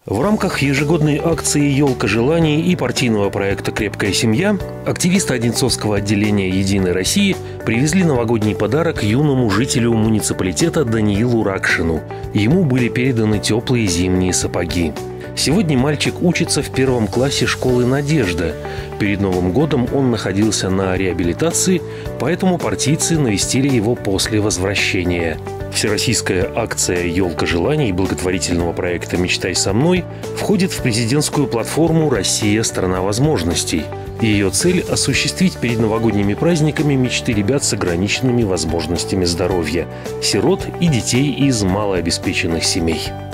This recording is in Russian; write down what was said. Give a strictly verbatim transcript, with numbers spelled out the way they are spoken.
В рамках ежегодной акции «Елка желаний» и партийного проекта «Крепкая семья» активисты Одинцовского отделения «Единой России» привезли новогодний подарок юному жителю муниципалитета Даниилу Ракшину. Ему были переданы теплые зимние сапоги. Сегодня мальчик учится в первом классе школы «Надежда». Перед Новым годом он находился на реабилитации, поэтому партийцы навестили его после возвращения. Всероссийская акция «Елка желаний» благотворительного проекта «Мечтай со мной» входит в президентскую платформу «Россия – страна возможностей». Ее цель – осуществить перед новогодними праздниками мечты ребят с ограниченными возможностями здоровья, сирот и детей из малообеспеченных семей.